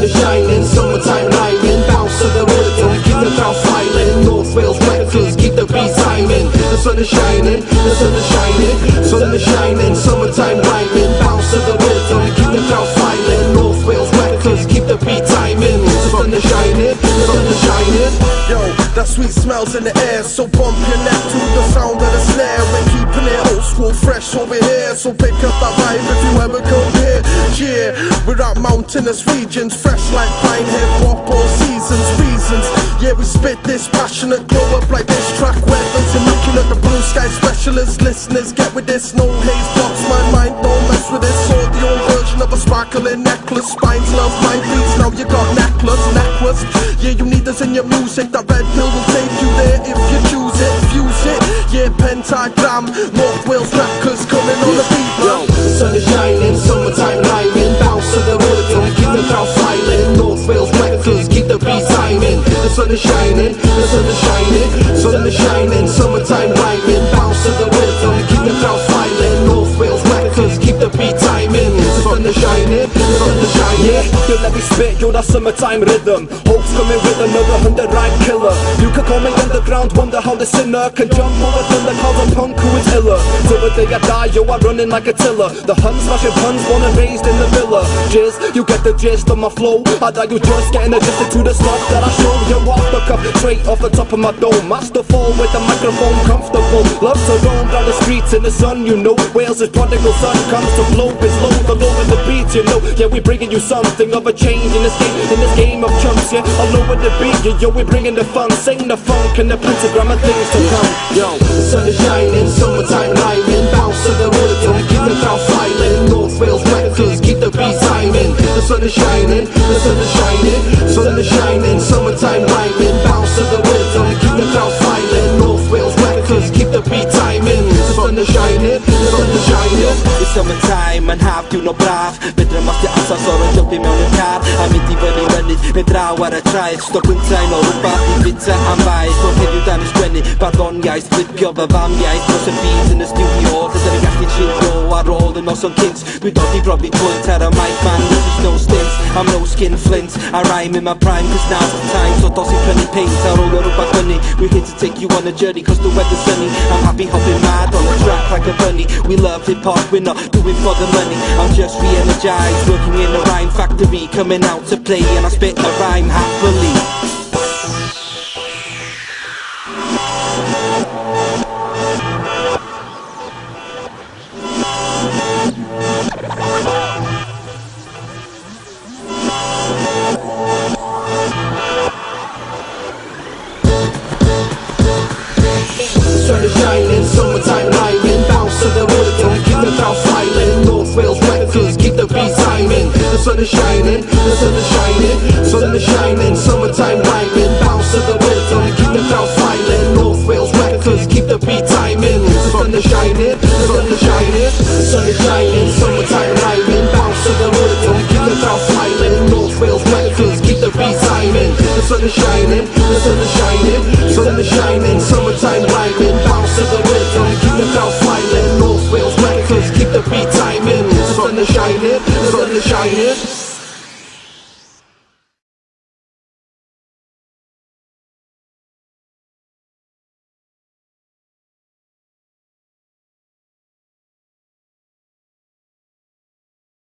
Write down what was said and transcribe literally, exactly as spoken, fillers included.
sun is shining, summertime rhyming, bounce to the rhythm, keep the crowd smiling. North Wales records, keep the beat timing. The sun is shining, the sun is shining, sun is shining, summertime rhyming, bounce to the rhythm, keep the crowd smiling. North Wales records, keep the beat timing. The sun is shining, the sun is shining. Yo, that sweet smells in the air, so bump your neck to the sound of the snare. We're keeping it old school, fresh over here, so pick up that vibe if you ever come here. Yeah, we're out mountainous regions, fresh like pine, hip hop, all seasons, reasons. Yeah, we spit this passionate, glow up like this track. Weapons and looking at the blue sky specialist. Listeners, get with this, no haze blocks my mind, don't mess with this. Audio version of a sparkling necklace, spines love my beats, now you got necklace, necklace. Yeah, you need this in your music, that red pill will take you there if you choose it, fuse it. Yeah, pentagram, North Wales records coming on the beat. Yo, the sun is shining, summertime rhyming, bounce to the rhythm, keep the crowd smiling. North Wales records, keep the beat timing. The sun is shining, the sun is shining, sun is shining, summertime rhyming, bounce to the rhythm, keep the crowd smiling. North Wales records, keep the beat timing. The sun is shining, the sun is shining. Yeah, yo, let me spit, yo, that summertime rhythm. Hope's coming with another hundred rhyme killer. You could call me underground, wonder how the sinner can jump over thunder, cause a punk who is iller. Till the day I die, yo, I'm running like a tiller. The Huns smashing puns, born and raised in the villa. Jizz, you get the gist of my flow. I die, you just getting adjusted to the stuff that I show. You off the cuff, straight off the top of my dome. Masterful with the microphone, comfortable. Love to roam down the streets in the sun, you know. Wales' prodigal son comes to blow his load all over the beat, you know. Yeah, we bringing you something of a change in this game, in this game of chumps, yeah. All over the beat, yeah, yo, we bringing the fun, sing the funk and the pentagram and things to come. Yo, the sun is shining, summertime rhyming, bounce to the rhythm, keep the crowd smiling. North Wales records, keep the beat timing. The sun is shining, the sun is shining, sun is shining, summertime rhyming, bounce to the rhythm, keep the crowd smiling. North Wales records, keep the beat timing. The sun is shining, the sun is shining. It's summertime, man half you no braf. Bedre mas di asas o'r jump i mewn i'r car. A mynd i fyny mynydd, neu draw ar y traeth. Sto gwynta'n o rwbath i bita am faith. Bod heddiw dan y sgwennu, barddoniaeth, flipio fy famiaeth. Dros y byd yn y studio, dydyn ni'n gallu chilio ar ôl y noson cynt. Dwi'n dod i brofi pwynt ar y mic man, this is no stint. I'm no skin flint, I rhyme in my prime, cause now's the time. So dos i prynu paint ar ôl y rwbath fyny. We're here to take you on a journey, cause the weather's sunny. I'm happy hopping mad on the track like a bunny. We love hip hop, we're not doing for the money. I'm just re-energized, working in a rhyme factory, coming out to play and I spit a rhyme happily. Sun is shining, summertime rhyming, bounce to the rhythm, keep the crowd smiling. North Wales records, keep the beat timing. The sun is shining, the sun is shining, sun is shining, summertime rhyming, bounce to the rhythm, keep the crowd smiling. North Wales records, keep the beat timing. The sun is shining, the sun is shining, sun is shining, summertime rhyming, bounce to the rhythm, keep the crowd smiling. North Wales records, keep the beat timing. The sun is shining, the sun is shining, sun is shining, summertime rhyming, bounce to the rhythm, keep the crowd smiling. North Wales records, keep the beat timing. The sun is shining, the sun is shining.